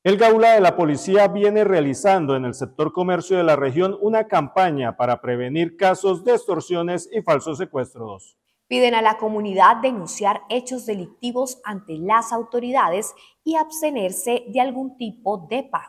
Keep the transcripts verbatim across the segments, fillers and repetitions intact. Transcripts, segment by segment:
El Gaula de la Policía viene realizando en el sector comercio de la región una campaña para prevenir casos de extorsiones y falsos secuestros. Piden a la comunidad denunciar hechos delictivos ante las autoridades y abstenerse de algún tipo de pago.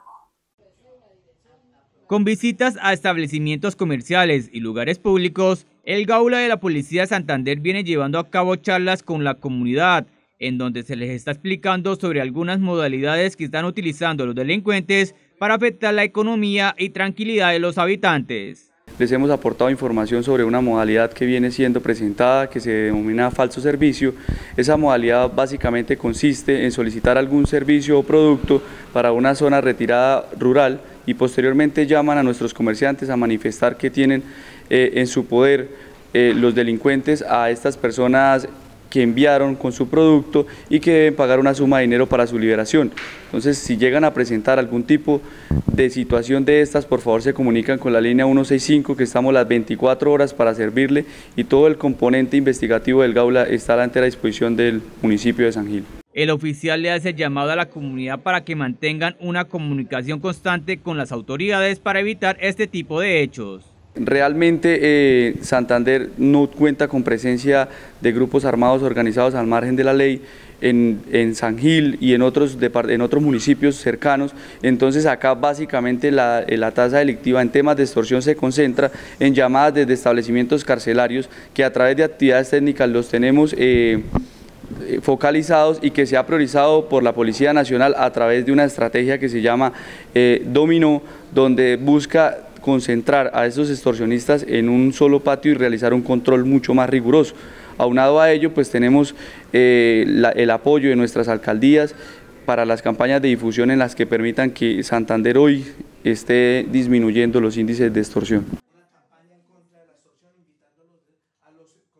Con visitas a establecimientos comerciales y lugares públicos, el Gaula de la Policía de Santander viene llevando a cabo charlas con la comunidad, en donde se les está explicando sobre algunas modalidades que están utilizando los delincuentes para afectar la economía y tranquilidad de los habitantes. Les hemos aportado información sobre una modalidad que viene siendo presentada, que se denomina falso servicio. Esa modalidad básicamente consiste en solicitar algún servicio o producto para una zona retirada rural y posteriormente llaman a nuestros comerciantes a manifestar que tienen eh, en su poder eh, los delincuentes a estas personas que enviaron con su producto y que deben pagar una suma de dinero para su liberación. Entonces, si llegan a presentar algún tipo de situación de estas, por favor se comunican con la línea ciento sesenta y cinco, que estamos las veinticuatro horas para servirle, y todo el componente investigativo del Gaula está a la entera disposición del municipio de San Gil. El oficial le hace llamado a la comunidad para que mantengan una comunicación constante con las autoridades para evitar este tipo de hechos. Realmente eh, Santander no cuenta con presencia de grupos armados organizados al margen de la ley en, en San Gil y en otros, en otros municipios cercanos. Entonces acá básicamente la, la tasa delictiva en temas de extorsión se concentra en llamadas desde establecimientos carcelarios, que a través de actividades técnicas los tenemos eh, focalizados y que se ha priorizado por la Policía Nacional a través de una estrategia que se llama eh, Dominó, donde busca concentrar a esos extorsionistas en un solo patio y realizar un control mucho más riguroso. Aunado a ello, pues tenemos eh, la, el apoyo de nuestras alcaldías para las campañas de difusión en las que permitan que Santander hoy esté disminuyendo los índices de extorsión.